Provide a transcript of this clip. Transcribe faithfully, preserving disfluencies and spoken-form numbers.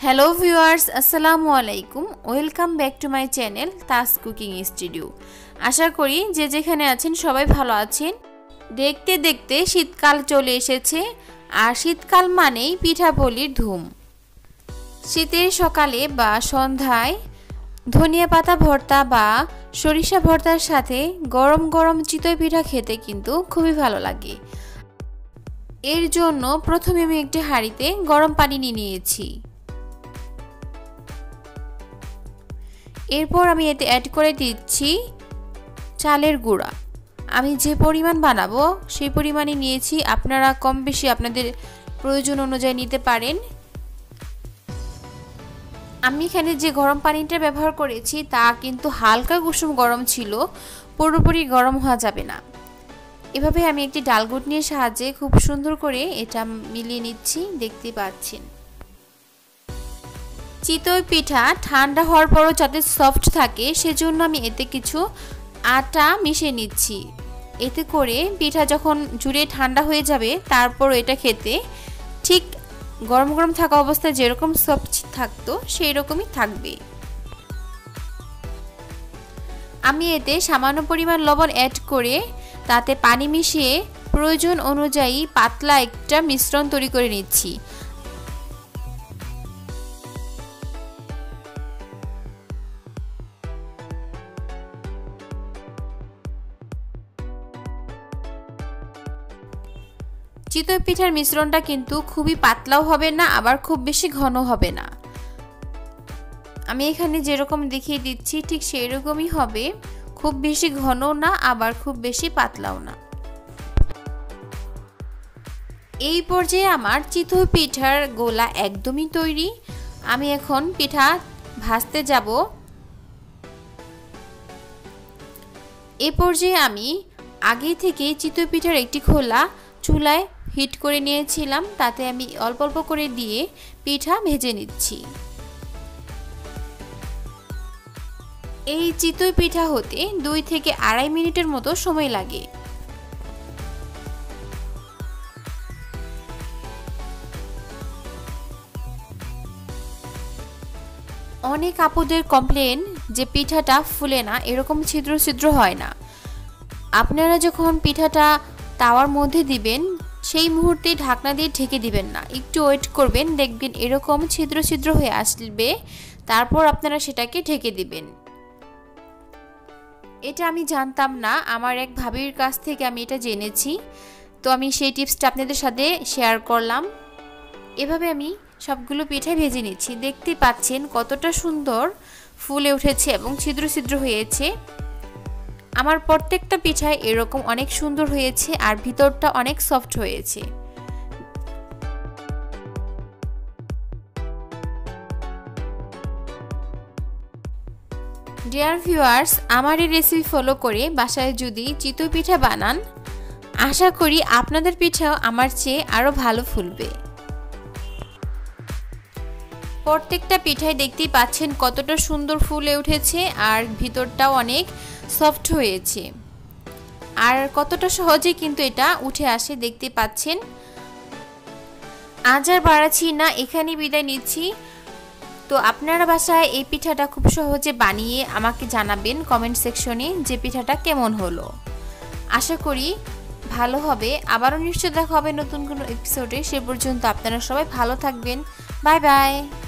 Hello viewers, আসসালামু আলাইকুম। Welcome back to my channel তাস কুকিং স্টুডিও। আশা করি যে যেখানে আছেন সবাই ভালো আছেন। দেখতে দেখতে শীতকাল চলে এসেছে, আর শীতকাল মানেই পিঠাপুলির ধুম। শীতের সকালে বা সন্ধ্যায় ধনিয়া পাতা ভর্তা বা সরিষা ভর্তার সাথে গরম গরম চিতই পিঠা খেতে কিন্তু খুবই ভালো লাগে। এর জন্য প্রথমে আমি একটি হাঁড়িতে গরম পানি নিয়ে নিয়েছি। এরপর আমি এতে অ্যাড করে দিচ্ছি চালের গুঁড়া। আমি যে পরিমাণ বানাবো সেই পরিমাণই নিয়েছি, আপনারা কম বেশি আপনাদের প্রয়োজন অনুযায়ী নিতে পারেন। আমি এখানে যে গরম পানিটা ব্যবহার করেছি তা কিন্তু হালকা কুসুম গরম ছিল, পুরোপুরি গরম হওয়া যাবে না। এভাবে আমি একটি ডালঘুটনির সাহায্যে খুব সুন্দর করে এটা মিলিয়ে নিচ্ছি, দেখতে পাচ্ছেন। চিতই পিঠা ঠান্ডা হওয়ার পরও যাতে সফট থাকে সেজন্য আমি এতে কিছু আটা মিশিয়ে নিচ্ছি। এতে করে পিঠা যখন জুড়ে ঠান্ডা হয়ে যাবে তারপর এটা খেতে ঠিক গরম গরম থাকা অবস্থায় যেরকম সফট থাকতো সেই রকমই থাকবে। আমি এতে সামান্য পরিমাণ লবণ অ্যাড করে তাতে পানি মিশিয়ে প্রয়োজন অনুযায়ী পাতলা একটা মিশ্রণ তৈরি করে নিচ্ছি। চিতই পিঠার মিশ্রণটা কিন্তু খুবই পাতলাও হবে না, আবার খুব বেশি ঘন হবে না। আমি এখানে যেরকম দেখিয়ে দিচ্ছি ঠিক সেই রকমই হবে, খুব বেশি ঘন না আবার খুব বেশি পাতলাও না। এই পর্যায়ে আমার চিতই পিঠার গোলা একদমই তৈরি। আমি এখন পিঠা ভাজতে যাব। এই পর্যায়ে আমি আগে থেকে চিতই পিঠার একটি খোলা চুলায় হিট করে নিয়েছিলাম, তাতে আমি অল্প অল্প করে দিয়ে পিঠা ভেজে নিচ্ছি। এই চিতই পিঠা হতে দুই থেকে আড়াই মিনিটের মতো সময় লাগে। অনেক আপুদের কমপ্লেন যে পিঠাটা ফুলে না, এরকম ছিদ্র ছিদ্র হয় না। আপনারা যখন পিঠাটা তাওয়ার মধ্যে দিবেন সেই মুহূর্তে ঢাকনা দিয়ে ঢেকে দিবেন না, একটু ওয়েট করবেন, দেখবেন এরকম ছিদ্র ছিদ্র হয়ে আসবে, তারপর আপনারা সেটাকে ঢেকে দিবেন। এটা আমি জানতাম না, আমার এক ভাবির কাছ থেকে আমি এটা জেনেছি, তো আমি সেই টিপসটা আপনাদের সাথে শেয়ার করলাম। এভাবে আমি সবগুলো পিঠা ভেজে নিচ্ছি। দেখতে পাচ্ছেন কতটা সুন্দর ফুলে উঠেছে এবং ছিদ্র ছিদ্র হয়েছে। আমার প্রত্যেকটা পিঠায় এরকম অনেক সুন্দর হয়েছে আর ভিতরটা অনেক সফট হয়েছে। ডিয়ার ভিউয়ার্স, আমার এই রেসিপি ফলো করে বাসায় যদি চিতই পিঠা বানান, আশা করি আপনাদের পিঠাও আমার চেয়ে আরো ভালো ফুলবে। প্রত্যেকটা পিঠায় দেখতেই পাচ্ছেন কতটা সুন্দর ফুলে উঠেছে আর ভিতরটাও অনেক সফট হয়েছে, আর কতটা সহজে কিন্তু এটা উঠে আসে, দেখতে পাচ্ছেন। আজ আর বাড়াচ্ছি না, এখানেই বিদায় নিচ্ছি। তো আপনারা বাসায় এই পিঠাটা খুব সহজে বানিয়ে আমাকে জানাবেন কমেন্ট সেকশনে যে পিঠাটা কেমন হলো। আশা করি ভালো হবে। আবারও নিশ্চয় দেখা হবে নতুন কোনো এপিসোডে। সে পর্যন্ত আপনারা সবাই ভালো থাকবেন। Bye by.